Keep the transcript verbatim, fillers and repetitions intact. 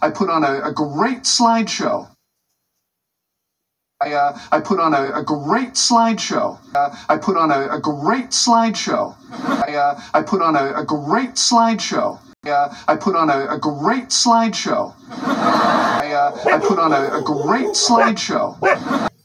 I put on a, a great slideshow. I, uh, I put on a, a great slideshow. Uh, I put on a, a great slideshow. I, uh, I put on a, a great slideshow. Uh, I put on a, a great slideshow. I, uh, I put on a, a great slideshow.